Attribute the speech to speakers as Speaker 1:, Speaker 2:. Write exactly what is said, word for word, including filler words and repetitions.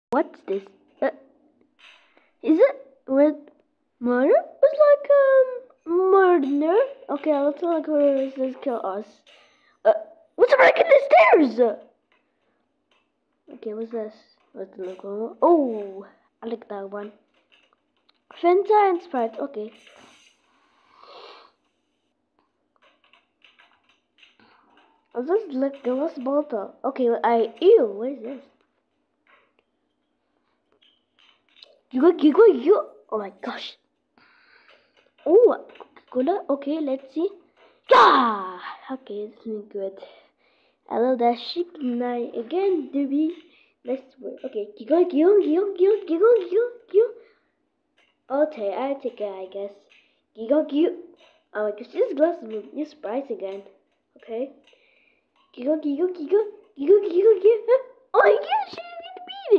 Speaker 1: What's this? Uh, is it with murder? It's like um murder. Okay, let's like who says kill us. Uh, what's breaking the stairs? Okay, what's this? What's the logo? Oh, I like that one. Fanta and Sprite. Okay. Oh, this is like the last bottle. Okay, I ew. What is this? You go, you go, you. Oh my gosh. Oh, Coca-Cola. Okay, let's see. Yeah. Okay, this is good. I love that sheep night again. Do be next word. Okay, Gigo, Gigo, Gigo, Gigo, Gigo, Gigo, Gigo. I'll take, I'll take it, I guess. Gigo, Gigo. Oh my gosh, this glass is new Sprite again. Okay. Gigo, Gigo, Gigo, Gigo, Gigo, Gigo. Oh my gosh.